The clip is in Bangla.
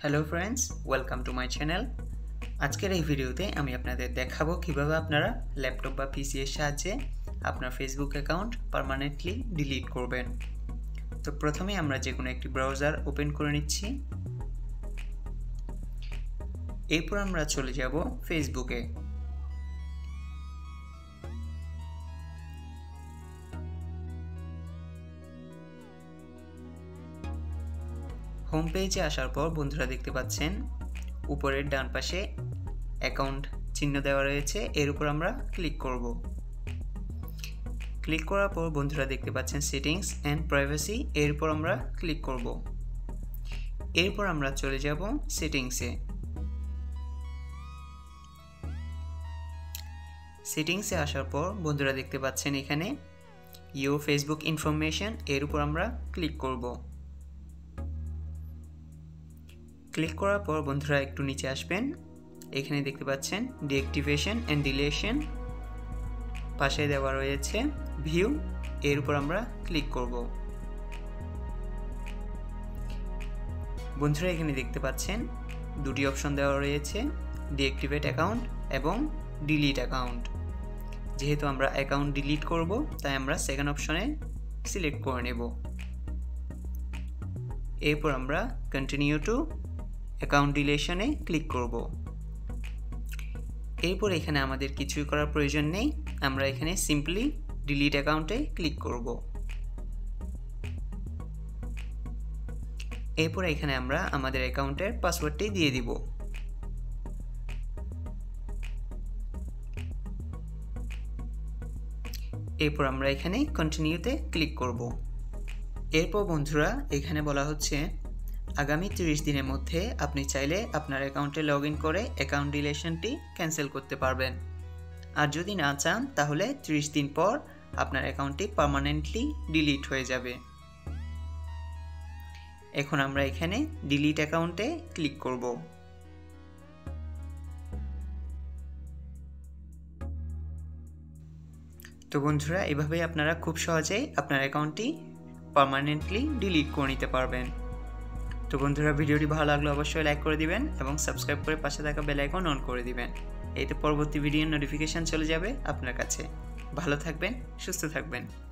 Hello friends welcome to my channel. आजकेर এই ভিডিওতে আমি আপনাদের দেখাবো কিভাবে আপনারা ল্যাপটপ বা পিসি এর সাহায্যে আপনার ফেসবুক অ্যাকাউন্ট পার্মানেন্টলি ডিলিট করবেন। তো প্রথমে আমরা যে কোনো একটি ব্রাউজার ওপেন করে নিচ্ছি। এরপর আমরা চলে যাব ফেসবুকে। হোম পেজে আসার পর বন্ধুরা দেখতে পাচ্ছেন উপরের ডান পাশে অ্যাকাউন্ট চিহ্ন দেওয়া রয়েছে, এর উপর আমরা ক্লিক করব। ক্লিক করার পর বন্ধুরা দেখতে পাচ্ছেন সেটিংস এন্ড প্রাইভেসি, এর উপর আমরা ক্লিক করব। এরপর আমরা চলে যাব সেটিংসে। সেটিংসে আসার পর বন্ধুরা দেখতে পাচ্ছেন এখানে ইউর ফেসবুক ইনফরমেশন, এর উপর আমরা ক্লিক করব। ক্লিক করার পর বন্ধুরা একটু নিচে আসবেন, এখানে দেখতে পাচ্ছেন ডিঅ্যাক্টিভেশন এন্ড ডিলিশন, পাশে দেওয়া রয়েছে ভিউ, এর উপর আমরা ক্লিক করব। বন্ধুরা এখানে দেখতে পাচ্ছেন দুটি অপশন দেওয়া রয়েছে, ডিঅ্যাক্টিভেট অ্যাকাউন্ট এবং ডিলিট অ্যাকাউন্ট। যেহেতু আমরা অ্যাকাউন্ট ডিলিট করব তাই আমরা সেকেন্ড অপশনে সিলেক্ট করে নেব। এরপর আমরা কন্টিনিউ টু অ্যাকাউন্ট ডিলিশনে ক্লিক করব। এরপর এখানে আমাদের কিছুই করার প্রয়োজন নেই, আমরা এখানে সিম্পলি ডিলিট অ্যাকাউন্টে ক্লিক করব। এরপর এখানে আমরা আমাদের অ্যাকাউন্টের পাসওয়ার্ডটি দিয়ে দিব। এরপর আমরা এখানে কন্টিনিউতে ক্লিক করব। এরপর বন্ধুরা এখানে বলা হচ্ছে আগামী 30 দিনের মধ্যে আপনি চাইলে আপনার অ্যাকাউন্টে লগ ইন করে অ্যাকাউন্ট ডিলিশনটি ক্যান্সেল করতে পারবেন। আর যদি না চান তাহলে 30 দিন পর আপনার অ্যাকাউন্টটি পার্মানেন্টলি ডিলিট হয়ে যাবে। এখন আমরা এখানে ডিলিট অ্যাকাউন্টে ক্লিক করব। তো বন্ধুরা এভাবেই আপনারা খুব সহজেই আপনার অ্যাকাউন্টটি পার্মানেন্টলি ডিলিট করে নিতে পারবেন। তো বন্ধুরা ভিডিওটি ভালো লাগলে অবশ্যই লাইক করে দিবেন এবং সাবস্ক্রাইব করে পাশে থাকা বেল আইকন অন করে দিবেন। এতে পরবর্তী ভিডিওর নোটিফিকেশন চলে যাবে আপনার কাছে। ভালো থাকবেন, সুস্থ থাকবেন।